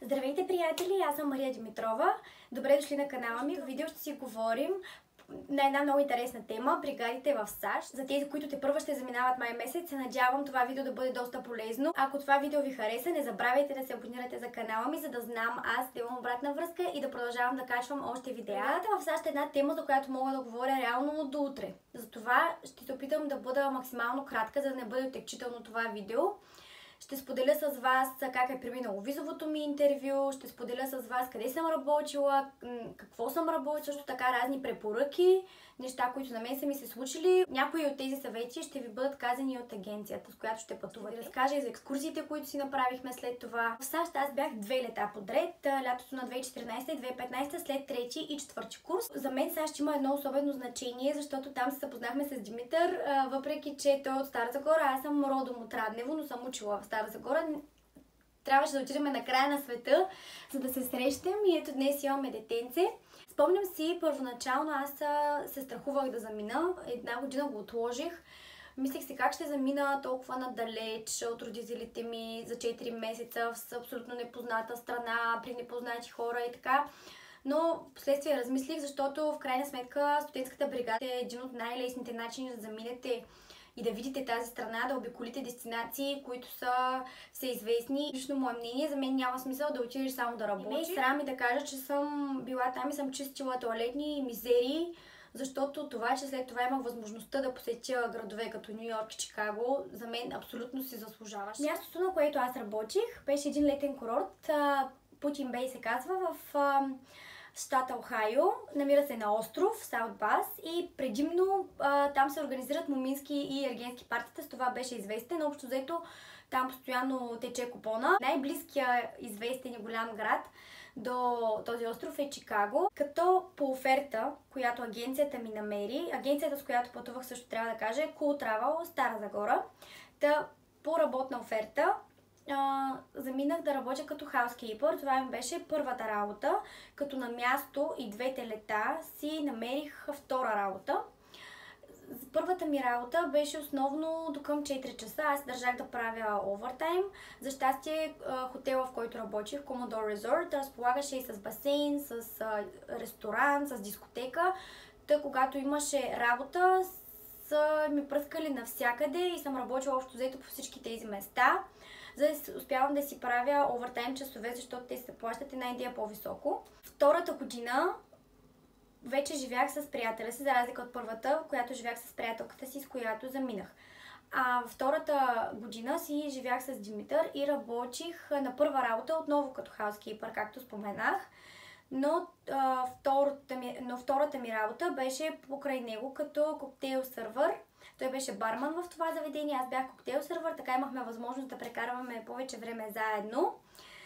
Здравейте, приятели! Аз съм Мария Димитрова. Добре дошли на канала ми. В видео ще си говорим на една много интересна тема – бригадите в САЩ. За тези, които тепърва ще заминават май месец, се надявам това видео да бъде доста полезно. Ако това видео ви хареса, не забравяйте да се абонирате за канала ми, за да знам аз да имам обратна връзка и да продължавам да качвам още видеа. Бригадата в САЩ е една тема, за която мога да говоря реално до утре. Затова ще се опитам да бъда максимално кратка, за да не бъде отекчително това видео. Ще споделя с вас как е преминало визовото ми интервю, ще споделя с вас къде съм работила, какво съм работила, също така разни препоръки, неща, които на мен са ми се случили. Някои от тези съвети ще ви бъдат казани от агенцията, с която ще пътувате. Да разкажа и за екскурзиите, които си направихме след това. В САЩ аз бях 2 лета подред, лятото на 2014 и 2015 след 3 и 4 курс. За мен САЩ има едно особено значение, защото там се запознахме с Димитър, въпреки че той е от Стара Загора, аз съм родом от Раднево, но съм учила в Стара Загора. Трябваше да отидем на края на света, за да се срещнем и ето днес имаме детенце. Спомням си, първоначално аз се страхувах да замина. Една година го отложих. Мислех си как ще замина толкова надалеч от родителите ми за 4 месеца в абсолютно непозната страна, при непознати хора и така. Но впоследствие размислих, защото в крайна сметка студентската бригада е един от най-лесните начини да заминете и да видите тази страна, да обиколите дестинации, които са всеизвестни. Лично мое мнение, за мен няма смисъл да отидеш само да работиш. Срам ми да кажа, че съм била там и съм чистила тоалетни мизерии, защото това, че след това имах възможността да посетя градове като Ню Йорк и Чикаго, за мен абсолютно си заслужаваш. Мястото, на което аз работих, беше един летен курорт. Путин Бей се казва, в щата Охайо. Намира се на остров, Саут Бас, и предимно там се организират момински и ергенски партита. С това беше известен. Общо взето там постоянно тече купона. Най-близкия известен и голям град до този остров е Чикаго. Като по оферта, която агенцията ми намери, агенцията, с която пътувах, също трябва да кажа, е Cool Travel, Стара Загора. Та по работна оферта заминах да работя като хаускипър. Това ми беше първата работа, като на място и двете лета си намерих втора работа. Първата ми работа беше основно до към 4 часа. Аз държах да правя овертайм. За щастие, хотела, в който работих, Commodore Resort, разполагаше и с басейн, с ресторант, с дискотека. Тъй, когато имаше работа, са ми пръскали навсякъде и съм работила общо взето по всички тези места, за да успявам да си правя овертайм часове, защото те се плащат една идея по-високо. Втората година вече живях с приятеля си, за разлика от първата, която живях с приятелката си, с която заминах. А втората година си живях с Димитър и работих на първа работа отново като хаускипър, както споменах. Но втората ми работа беше покрай него като коктейл сървър. Той беше барман в това заведение, аз бях коктейл сървър, така имахме възможност да прекарваме повече време заедно.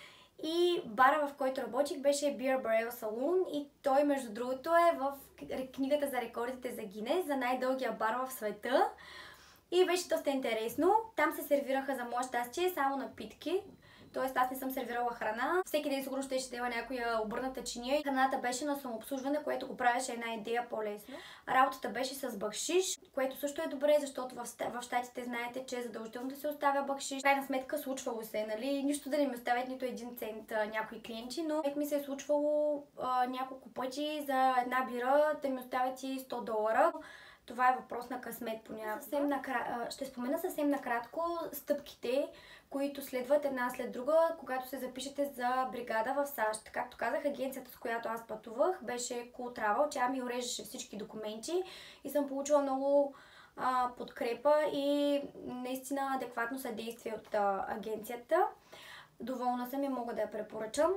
И бара, в който работих, беше Beer Barrel Saloon и той, между другото, е в книгата за рекордите за Гинес, за най-дългия бар в света. И беше доста интересно. Там се сервираха, за мое щастие, само напитки. Тоест аз не съм сервирала храна. Всеки ден сигурно ще има някоя обърната чиния. Храната беше на самообслужване, което го правеше една идея по-лесно. Работата беше с бакшиш, което също е добре, защото в щатите знаете, че е задължително да се оставя бакшиш. В крайна сметка случвало се, нали? Нищо да не ми оставят нито 1 цент някои клиенти, но ми се е случвало няколко пъти за една бира да ми оставят и $100. Това е въпрос на късмет понякога. Ще спомена съвсем накратко стъпките, които следват една след друга, когато се запишете за бригада в САЩ. Както казах, агенцията, с която аз пътувах, беше Cool Travel. Тя ми уреждаше всички документи и съм получила много подкрепа и наистина адекватно съдействие от агенцията. Доволна съм и мога да я препоръчам.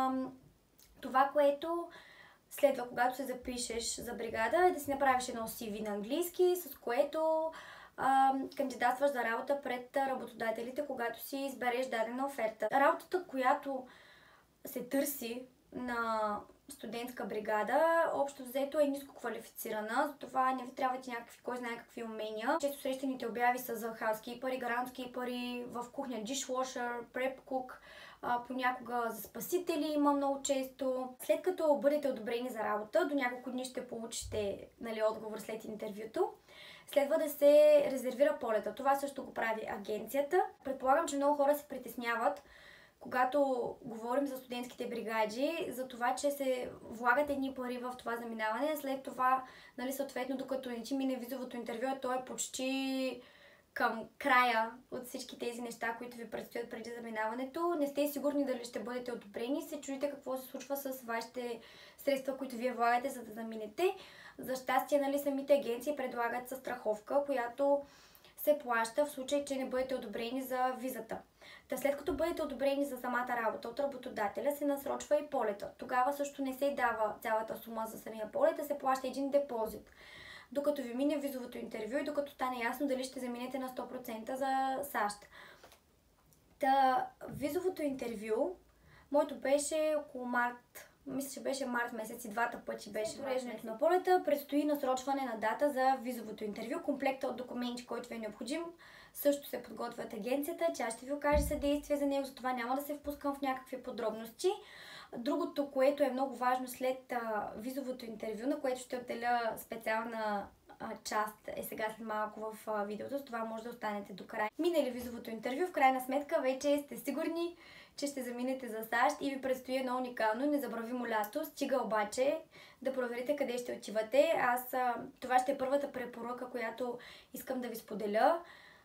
Това, което следва, когато се запишеш за бригада, е да си направиш едно CV на английски, с което кандидатстваш за работа пред работодателите, когато си избереш дадена оферта. Работата, която се търси на студентска бригада, общо взето е ниско квалифицирана, затова не ви трябват и някакви, кой знае какви умения. Често срещаните обяви са за хаускипъри, граундскипъри, в кухня dishwasher, prep cook, понякога за спасители има много често. След като бъдете одобрени за работа, до няколко дни ще получите, нали, отговор след интервюто. Следва да се резервира полета. Това също го прави агенцията. Предполагам, че много хора се притесняват когато говорим за студентските бригади, за това, че се влагат едни пари в това заминаване, след това, нали, съответно, докато не ти мине визовото интервю, то е почти към края от всички тези неща, които ви предстоят преди заминаването. Не сте сигурни дали ще бъдете одобрени, се чудите какво се случва с вашите средства, които вие влагате, за да заминете. За щастие, нали, самите агенции предлагат застраховка, която се плаща в случай, че не бъдете одобрени за визата. Та след като бъдете одобрени за самата работа от работодателя, се насрочва и полета. Тогава също не се дава цялата сума за самия полет, а се плаща един депозит. Докато ви мине визовото интервю и докато стане ясно дали ще заминете на 100% за САЩ. Та визовото интервю, моето беше около март, мисля, че беше март месец и двата пъти беше уреждането на полета. Предстои насрочване на дата за визовото интервю. Комплекта от документи, който ви е необходим, също се подготвят агенцията. Тя ще ви окаже съдействие за него, затова няма да се впускам в някакви подробности. Другото, което е много важно след визовото интервю, на което ще отделя специална част е сега след малко в видеото, с това може да останете до края. Минали визовото интервю, в крайна сметка вече сте сигурни, че ще заминете за САЩ и ви предстои едно уникално, незабравимо лято. Стига обаче да проверите къде ще отивате. Това ще е първата препоръка, която искам да ви споделя.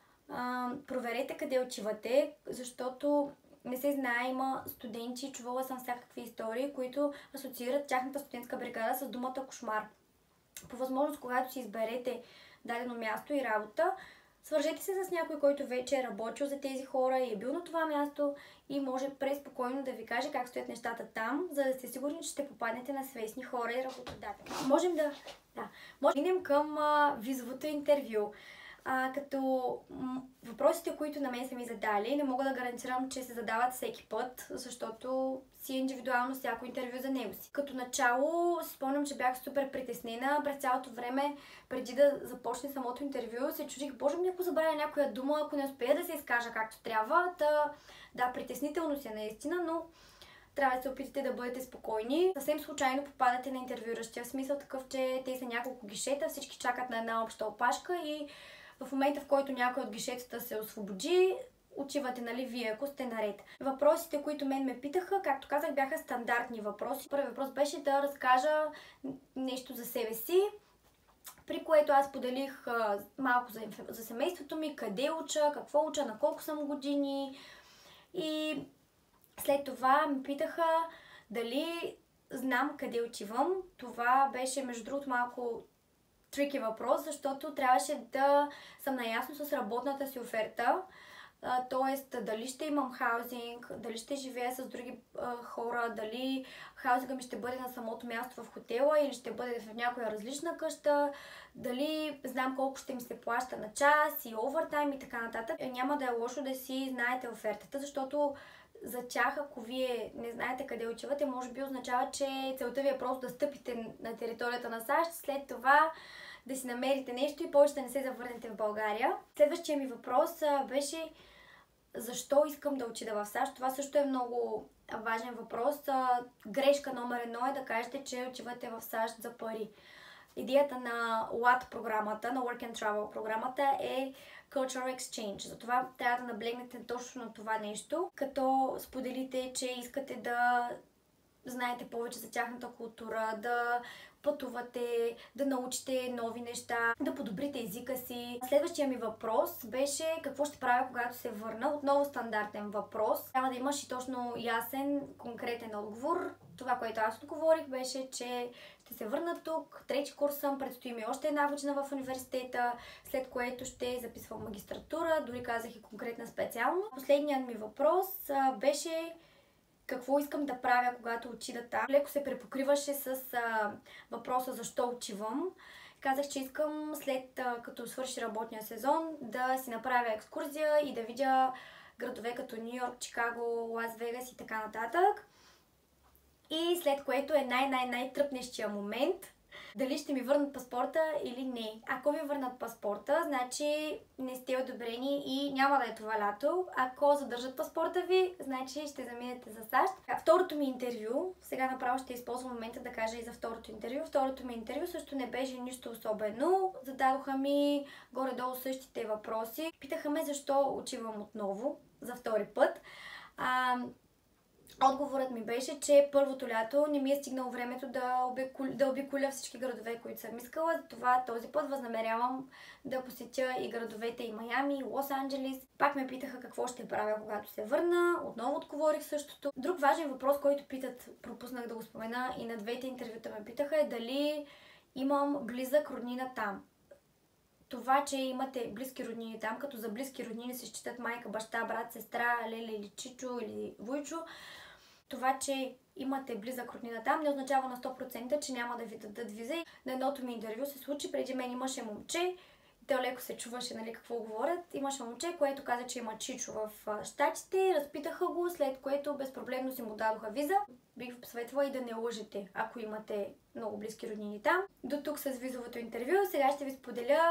Проверете къде отивате, защото не се знае, има студенти, чувала съм всякакви истории, които асоциират тяхната студентска бригада с думата кошмар. По възможност, когато си изберете дадено място и работа, свържете се с някой, който вече е работил за тези хора и е бил на това място и може преспокойно да ви каже как стоят нещата там, за да сте сигурни, че ще попаднете на свестни хора и работодатели. Можем да минем към визовото интервю. Като въпросите, които на мен са ми задали, не мога да гарантирам, че се задават всеки път, защото си е индивидуално всяко интервю за него си. Като начало си спомням, че бях супер притеснена. През цялото време, преди да започне самото интервю, се чудих, боже ми, ако забравя някоя дума, ако не успея да се изкажа както трябва. Да, притеснително си е наистина, но трябва да се опитате да бъдете спокойни. Съвсем случайно попадате на интервюращия, в смисъл такъв, че те са няколко гишета, всички чакат на една обща опашка и в момента, в който някой от гишетата се освободи, отивате, нали, вие, ако сте наред. Въпросите, които мен ме питаха, както казах, бяха стандартни въпроси. Първият въпрос беше да разкажа нещо за себе си, при което аз поделих малко за семейството ми, къде уча, какво уча, на колко съм години. И след това ме питаха дали знам къде отивам. Това беше, между другото, малко трики въпрос, защото трябваше да съм наясно с работната си оферта. Т.е. дали ще имам хаузинг, дали ще живея с други хора, дали хаузинга ми ще бъде на самото място в хотела или ще бъде в някоя различна къща, дали знам колко ще ми се плаща на час и овертайм и така нататък. Няма да е лошо да си знаете офертата, защото за тях, ако вие не знаете къде отивате, може би означава, че целта ви е просто да стъпите на територията на САЩ, след това да си намерите нещо и повече да не се завърнете в България. Следващия ми въпрос беше защо искам да отида в САЩ. Това също е много важен въпрос. Грешка номер 1 е да кажете, че отивате в САЩ за пари. Идеята на LAT програмата, на Work and Travel програмата е Cultural Exchange. Затова трябва да наблегнете точно на това нещо, като споделите, че искате да знаете повече за тяхната култура, да пътувате, да научите нови неща, да подобрите езика си. Следващия ми въпрос беше какво ще правя, когато се върна. Отново стандартен въпрос. Трябва да имаш и точно ясен, конкретен отговор. Това, което аз отговорих, беше, че ще се върна тук, трети курс съм, предстои ми още една година в университета, след което ще записвам магистратура, дори казах и конкретна специално. Последният ми въпрос беше какво искам да правя, когато отида там. Леко се препокриваше с въпроса защо отивам. Казах, че искам след като свърши работния сезон да си направя екскурзия и да видя градове като Ню Йорк, Чикаго, Лас Вегас и така нататък. И след което е най-тръпнещия момент дали ще ми върнат паспорта или не. Ако ви върнат паспорта, значи не сте одобрени и няма да е това лято. Ако задържат паспорта ви, значи ще заминете за САЩ. Второто ми интервю, сега направо ще използвам момента да кажа и за второто интервю. Второто ми интервю също не беше нищо особено. Зададоха ми горе-долу същите въпроси. Питаха ме защо отивам отново за втори път. Отговорът ми беше, че първото лято не ми е стигнало времето да обиколя всички градове, които съм искала. Затова този път възнамерявам да посетя и градовете и Майами, и Лос-Анджелис. Пак ме питаха какво ще правя, когато се върна. Отново отговорих същото. Друг важен въпрос, който питат, пропуснах да го спомена и на двете интервюта ме питаха, е дали имам близък роднина там. Това, че имате близки роднини там, като за близки роднини се считат майка, баща, брат, сестра, леле или чичо или вуйчо, това, че имате близък роднина там, не означава на 100%, че няма да ви дадат виза. На едното ми интервю се случи, преди мен имаше момче, те леко се чуваше, нали, какво говорят. Имаше момче, което каза, че има чичо в щатите, разпитаха го, след което безпроблемно си му дадоха виза. Бих ви посъветвала и да не лъжете, ако имате много близки роднини там. До тук с визовото интервю. Сега ще ви споделя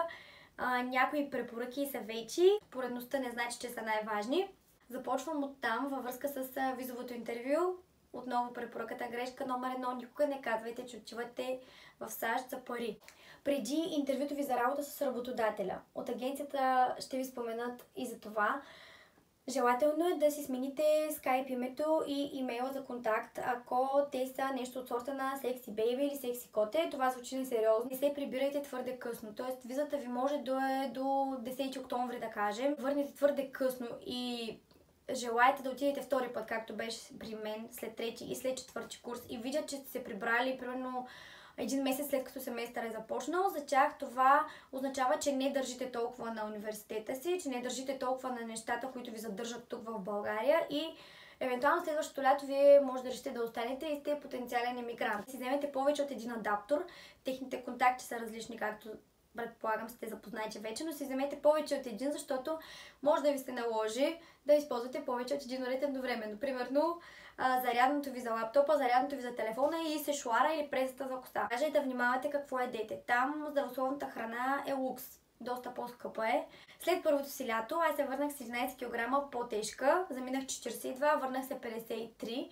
някои препоръки и съвети. Поредността не значи, че са най-важни. Започвам от там, във връзка с визовото интервю. Отново препоръката грешка номер 1. Никога не казвайте, че отивате в САЩ за пари. Преди интервюто ви за работа с работодателя. От агенцията ще ви споменат и за това. Желателно е да си смените Skype името и имейла за контакт, ако те са нещо от сорта на Sexy Baby или Sexy Коте. Това звучи несериозно. Не се прибирайте твърде късно. Тоест визата ви може да е до 10 октомври, да кажем. Върнете твърде късно и желаете да отидете втори път, както беше при мен, след трети и след четвърти курс и видят, че сте се прибрали примерно един месец след като семестър е започнал, за тях това означава, че не държите толкова на университета си, че не държите толкова на нещата, които ви задържат тук в България и евентуално следващото лято вие може да решите да останете и сте потенциален емигрант. Си вземете повече от един адаптор, техните контакти са различни, както предполагам сте запознати вече, но си вземете повече от един, защото може да ви се наложи да използвате повече от един уред едновременно. Примерно зарядното ви за лаптопа, зарядното ви за телефона и сешуара или пресата за коса. Кажете да внимавате какво едете. Там здравословната храна е лукс. Доста по-скъпа е. След първото си лято аз се върнах с 11 кг по-тежка. Заминах 42, върнах се 53.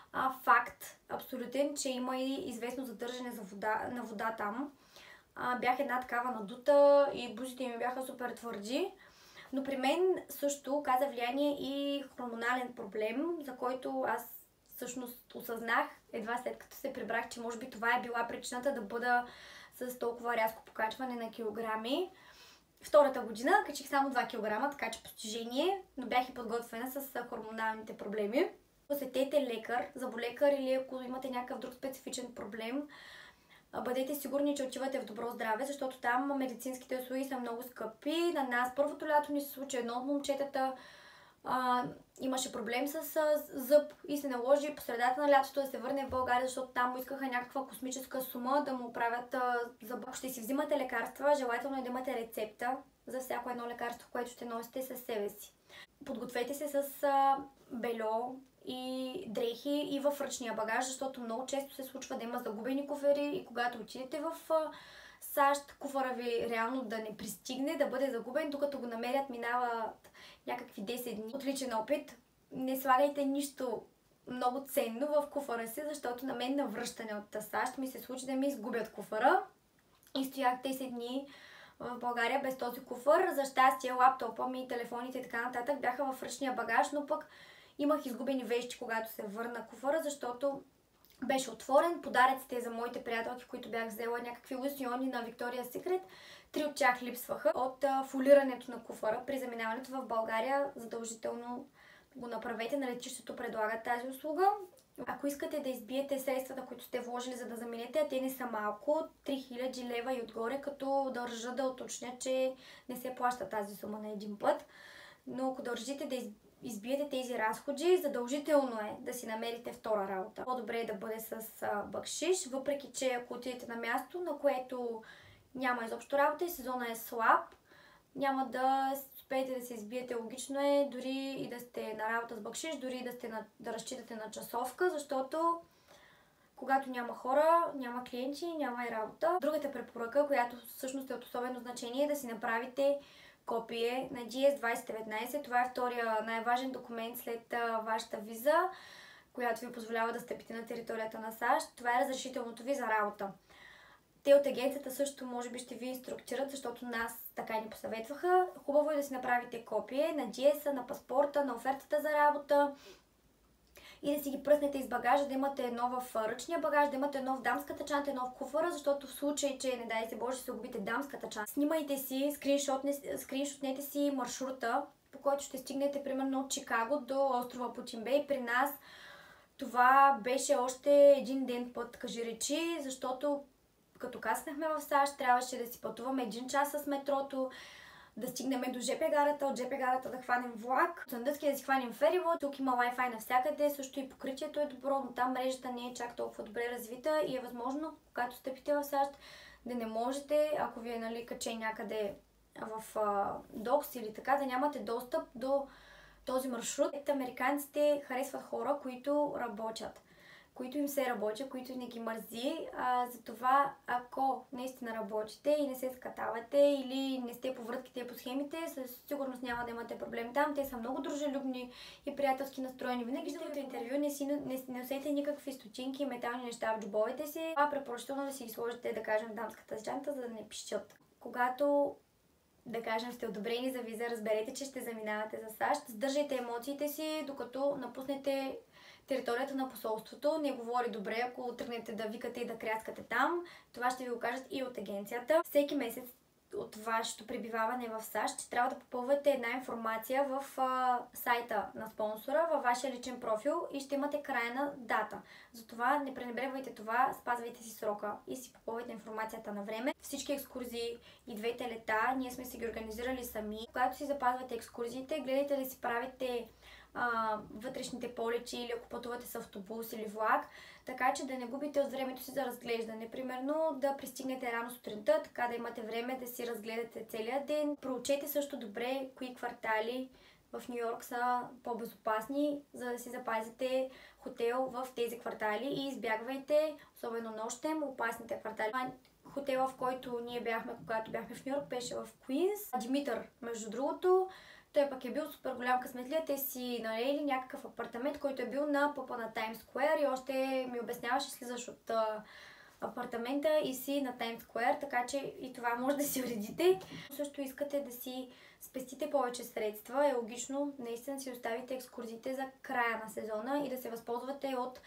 Факт, абсолютен, че има и известно задържане на вода там. Бях една такава надута и бузите ми бяха супер твърди. Но при мен също оказа влияние и хормонален проблем, за който аз всъщност осъзнах едва след като се прибрах, че може би това е била причината да бъда с толкова рязко покачване на килограми. Втората година качих само 2 кг, така че постижение, но бях и подготвена с хормоналните проблеми. Посетете лекар, зъболекар или ако имате някакъв друг специфичен проблем, бъдете сигурни, че отивате в добро здраве, защото там медицинските услуги са много скъпи. На нас първото лято ни се случи, едно от момчетата имаше проблем с зъб и се наложи по средата на лятото да се върне в България, защото там му искаха някаква космическа сума да му правят зъб. Ако ще си взимате лекарства, желателно е да имате рецепта за всяко едно лекарство, което ще носите със себе си. Подгответе се с бельо и дрехи и в ръчния багаж, защото много често се случва да има загубени куфери и когато отидете в САЩ, куфара ви реално да не пристигне, да бъде загубен, докато го намерят минават някакви 10 дни. От личен опит, не слагайте нищо много ценно в куфара си, защото на мен на връщане от САЩ ми се случи да ми изгубят куфара и стоях 10 дни в България без този куфар. За щастие лаптопа ми, телефоните и така нататък бяха в ръчния багаж, но пък имах изгубени вещи, когато се върна куфара, защото беше отворен. Подаръците за моите приятелки, които бях взела, някакви лосьони на Victoria's Secret, 3 от тях липсваха. От фолирането на куфара при заминаването в България задължително го направете. На летището предлагат тази услуга. Ако искате да избиете средствата, които сте вложили за да заминете, а те не са малко, 3000 лева и отгоре, като държа да уточня, че не се плаща тази сума на един път. Но ако държите да избиете тези разходи, задължително е да си намерите втора работа. По-добре е да бъде с бакшиш, въпреки че ако отидете на място, на което няма изобщо работа и сезона е слаб, няма да успеете да се избиете. Логично е дори и да сте на работа с бакшиш, дори и да разчитате на часовка, защото когато няма хора, няма клиенти, няма и работа. Другата препоръка, която всъщност е от особено значение, е да си направите копие на GS 2019. Това е втория най-важен документ след вашата виза, която ви позволява да стъпите на територията на САЩ. Това е разрешителното ви за работа. Те от агенцията също може би ще ви инструктират, защото нас така ни посъветваха. Хубаво е да си направите копие на GS, на паспорта, на офертата за работа и да си ги пръснете из багажа, да имате едно в ръчния багаж, да имате едно в дамската чанта, едно в куфара, защото в случай, че не дай се Боже, ще се губите дамската чанта. Снимайте си, скриншотнете си маршрута, по който ще стигнете примерно от Чикаго до острова Путин-Бей. При нас това беше още един ден път, кажи речи, защото като кацнахме в САЩ, трябваше да си пътуваме 1 час с метрото, да стигнем до ЖП гарата, от ЖП гарата да хванем влак, от Сандъцки да си хванем феривод. Тук има Wi-Fi навсякъде, също и покритието е добро, но там мрежата не е чак толкова добре развита и е възможно, когато стъпите в САЩ, да не можете, ако ви е качен някъде в докс или така, да нямате достъп до този маршрут. Американците харесват хора, които работят, които им се работи, които не ги мързи. Затова, ако наистина работите и не се скатавате или не сте по вратките и по схемите, със сигурност няма да имате проблем там. Те са много дружелюбни и приятелски настроени. Винаги ще имате интервю, не усетите никакви стотинки и метални неща в джобовете си. Препоръчително да си ги сложите, да кажем, в дамската чанта, за да не пищят. Когато, да кажем, сте одобрени за виза, разберете, че ще заминавате за САЩ. Сдържайте емоциите си, докато напуснете територията на посолството. Не говори добре, ако тръгнете да викате и да кряскате там. Това ще ви го кажат и от агенцията. Всеки месец от вашето пребиваване в САЩ ще трябва да попълвате една информация в сайта на спонсора, във вашия личен профил и ще имате крайна дата. Затова не пренебрегвайте това, спазвайте си срока и си попълвайте информацията на време. Всички екскурзии и двете лета ние сме си ги организирали сами. Когато си запазвате екскурзиите, гледайте да си правите вътрешните полети или ако пътувате с автобус или влак, така че да не губите от времето си за разглеждане. Примерно да пристигнете рано сутринта, така да имате време да си разгледате целия ден. Проучете също добре кои квартали в Ню Йорк са по-безопасни, за да си запазите хотел в тези квартали и избягвайте, особено нощем, опасните квартали. Хотела, в който ние бяхме, когато бяхме в Ню Йорк, беше в Куинс. Димитър, между другото, той пък е бил супер голям късметлия. Те си налели някакъв апартамент, който е бил на пъпа на Таймс Скуер и още ми обясняваше, слизаш от апартамента и си на Таймс Скуер, така че и това може да си уредите. Също искате да си спестите повече средства, е логично наистина си оставите екскурзиите за края на сезона и да се възползвате от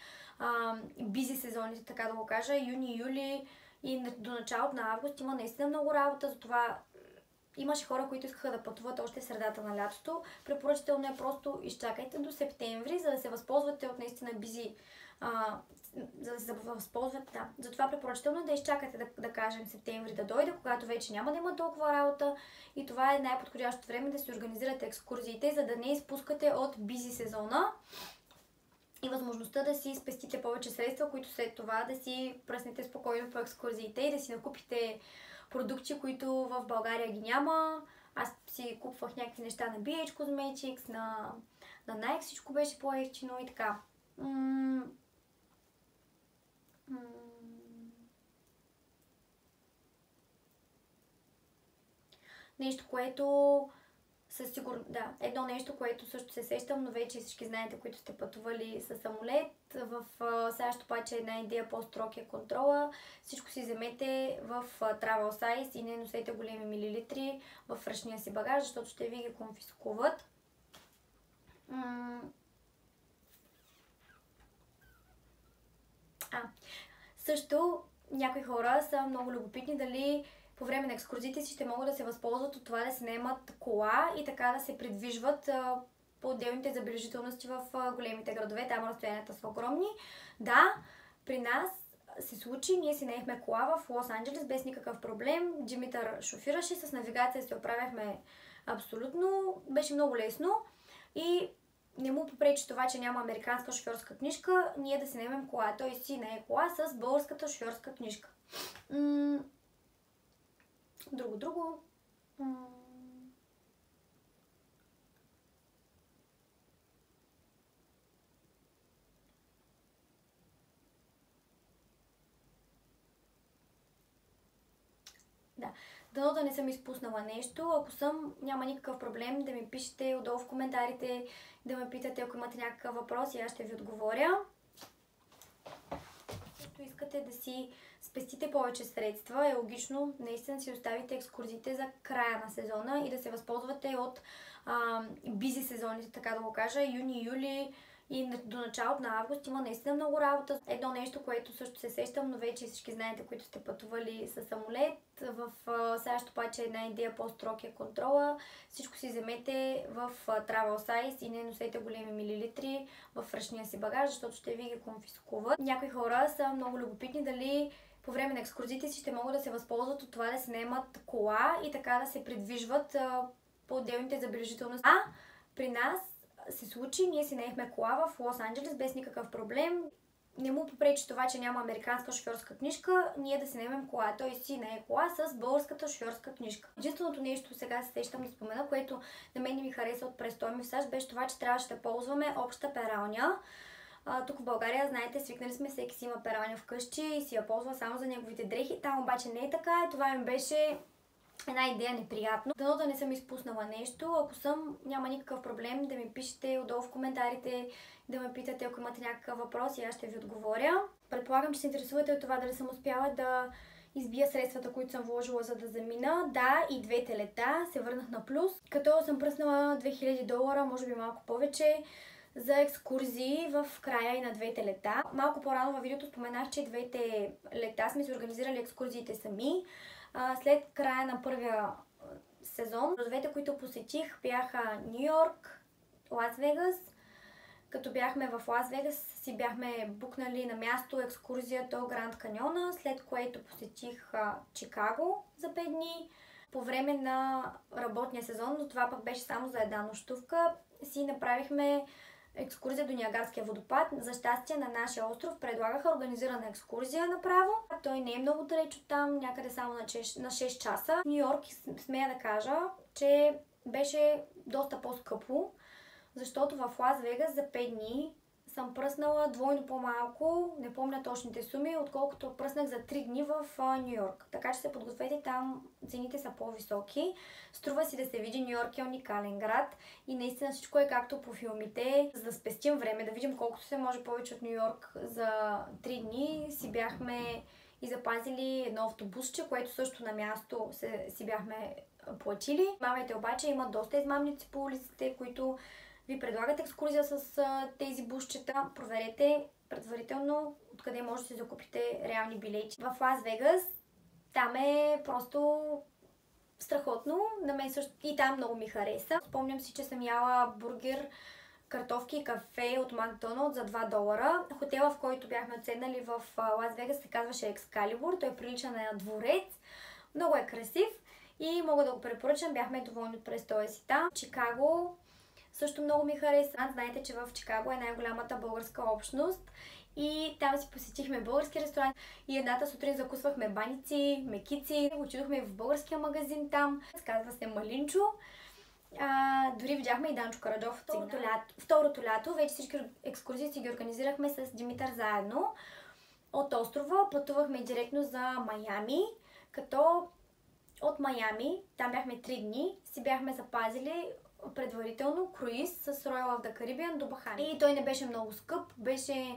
бизи сезоните, така да го кажа, юни, юли и до началото на август има наистина много работа, затова имаше хора, които искаха да пътуват още в средата на лятото. Препоръчително е просто изчакайте до септември, за да се възползвате от наистина бизи, за да се възползвате, да. Затова препоръчително е да изчакате, да кажем, септември да дойде, когато вече няма да има толкова работа и това е най-подходящото време да си организирате екскурзиите, за да не изпускате от бизи сезона и възможността да си спестите повече средства, които след това да си пръснете спокойно по екскурзиите и да си накупите продукти, които в България ги няма. Аз си купвах някакви неща на BH Cosmetics, на Nike всичко беше по-евтино и така. Нещо, което със сигурност, да, едно нещо, което също се сещам, но вече всички знаете, които сте пътували със самолет. В САЩ обаче една идея по-строг е контрола. Всичко си вземете в travel size и не носете големи милилитри в ръчния си багаж, защото ще ви ги конфискуват. Също някои хора са много любопитни дали по време на екскурзиите си ще могат да се възползват от това да се наемат кола и така да се придвижват по отделните забележителности в големите градове. Там разстоянията са огромни. Да, при нас се случи, ние си наехме кола в Лос-Анджелес без никакъв проблем. Димитър шофираше, с навигация се оправяхме абсолютно. Беше много лесно и не му попречи това, че няма американска шофьорска книжка, ние да си наемем кола. Той си нае кола с българската шофьорска книжка. Друго. Да. Дано да не съм изпуснала нещо. Ако съм, няма никакъв проблем да ми пишете отдолу в коментарите, да ме питате, ако имате някакъв въпрос и аз ще ви отговоря. Ако искате да си спестите повече средства, е логично наистина си оставите екскурзиите за края на сезона и да се възползвате от бизи сезоните, така да го кажа, юни, юли И до началото на август има наистина много работа. Едно нещо, което също се сещам, но вече всички знаете, които сте пътували със самолет. В САЩ обаче една идея по-строг е контрола. Всичко си вземете в travel size и не носете големи милилитри в ръчния си багаж, защото ще ви ги конфискуват. Някои хора са много любопитни дали по време на екскурзиите си ще могат да се възползват от това да се наемат кола и така да се придвижват по отделните забележителности. При нас се случи, ние си наехме кола в Лос-Анджелес без никакъв проблем. Не му попречи това, че няма американска шофьорска книжка, ние да си наемем кола. Той си нае кола с българската шофьорска книжка. Единственото нещо, сега се сещам да спомена, което на мен ми хареса от престоя ми в САЩ, беше това, че трябваше да ползваме обща пералня. Тук в България, знаете, свикнали сме, всеки си има пералня вкъщи и си я ползва само за неговите дрехи. Там обаче не е така. Това ми беше една идея неприятно. Дано да не съм изпуснала нещо. Ако съм, няма никакъв проблем да ми пишете отдолу в коментарите, да ме питате, ако имате някакъв въпрос и аз ще ви отговоря. Предполагам, че се интересувате от това дали съм успяла да избия средствата, които съм вложила, за да замина. Да, и двете лета се върнах на плюс, като съм пръснала $2000, може би малко повече, за екскурзии в края и на двете лета. Малко по-рано във видеото споменах, че двете лета сме си организирали екскурзиите сами. След края на първия сезон, градовете, които посетих, бяха Ню Йорк, Лас Вегас. Като бяхме в Лас Вегас, си бяхме букнали на място екскурзия до Гранд Каньона, след което посетих Чикаго за 5 дни. По време на работния сезон, но това пък беше само за една нощувка, си направихме екскурзия до Ниагарския водопад. За щастие на нашия остров предлагаха организирана екскурзия направо. Той не е много далеч от там, някъде само на 6 часа. Ню Йорк, смея да кажа, че беше доста по-скъпо, защото в Лас Вегас за 5 дни съм пръснала двойно по-малко, не помня точните суми, отколкото пръснах за 3 дни в Ню Йорк. Така че се подгответе, там цените са по-високи. Струва си да се види, Ню Йорк е уникален град и наистина всичко е както по филмите. За да спестим време, да видим колкото се може повече от Ню Йорк за 3 дни, си бяхме и запазили едно автобусче, което също на място си бяхме платили. Мамите обаче имат доста измамници по улиците, които ви предлагат екскурзия с тези бусчета. Проверете предварително откъде може да си закупите реални билети. В Лас Вегас там е просто страхотно. На мен също и там много ми хареса. Спомням си, че съм яла бургер, картофки и кафе от Макдоналдс за $2. Хотела, в който бяхме отседнали в Лас Вегас, се казваше Екскалибур. Той прилича на дворец. Много е красив и мога да го препоръчам. Бяхме доволни от престоя си там. Чикаго също много ми хареса. Знаете, че в Чикаго е най-голямата българска общност и там си посетихме български ресторант и едната сутрин закусвахме баници, мекици. Отидохме в българския магазин там. Казва се Малинчо. Дори видяхме и Данчо Караджов. Второто лято вече всички екскурзии си ги организирахме с Димитър заедно. От острова пътувахме директно за Майами, като от Майами, там бяхме 3 дни, си бяхме запазили предварително круиз с Royal of the Caribbean до Бахами. И той не беше много скъп, беше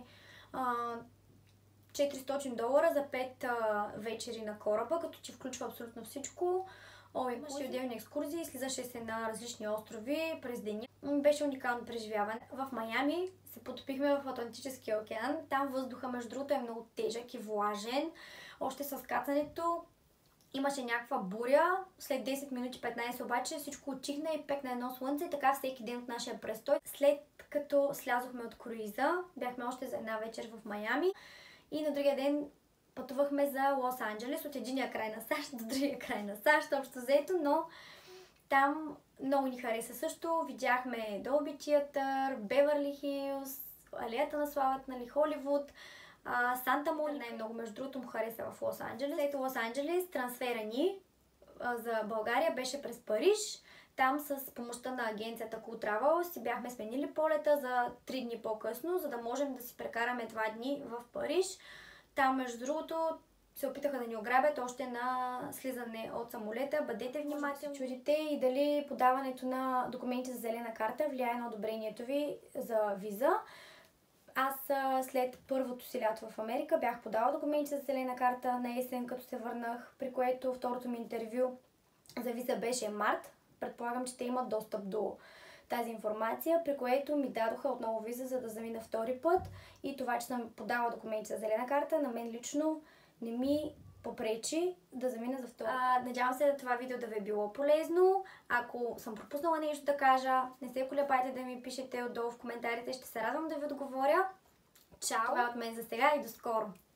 $400 за 5 вечери на кораба, като ти включва абсолютно всичко. Имаше отделни екскурзии, слизаше се на различни острови през деня. Беше уникално преживяване. В Майами се потопихме в Атлантическия океан. Там въздуха, между другото, е много тежък и влажен. Още с кацането имаше някаква буря, след 10 минути 15 обаче всичко отчихна и пекна едно слънце и така всеки ден от нашия престой. След като слязохме от круиза, бяхме още за една вечер в Майами и на другия ден пътувахме за Лос-Анджелес от единия край на САЩ до другия край на САЩ, общо взето, но там много ни хареса също. Видяхме Долби Театър, Беверли Хилс, Алеята на славата, нали, Холивуд, Санта Моника. Най-много, между другото, му хареса в Лос-Анджелес. След Лос-Анджелес трансфера ни за България беше през Париж. Там с помощта на агенцията Cool Travel си бяхме сменили полета за 3 дни по-късно, за да можем да си прекараме 2 дни в Париж. Там, между другото, се опитаха да ни ограбят още на слизане от самолета. Бъдете внимателни, чудите и дали подаването на документи за зелена карта влияе на одобрението ви за виза. Аз след първото си лято в Америка бях подала документи за зелена карта на есен, като се върнах, при което второто ми интервю за виза беше март. Предполагам, че те имат достъп до тази информация, при което ми дадоха отново виза, за да замина втори път. И това, че съм подала документи за зелена карта, на мен лично не ми попречи да замина за втори. Надявам се това видео да ви е било полезно. Ако съм пропуснала нещо да кажа, не се колебайте да ми пишете отдолу в коментарите, ще се радвам да ви отговоря. Чао! Това е от мен за сега и до скоро!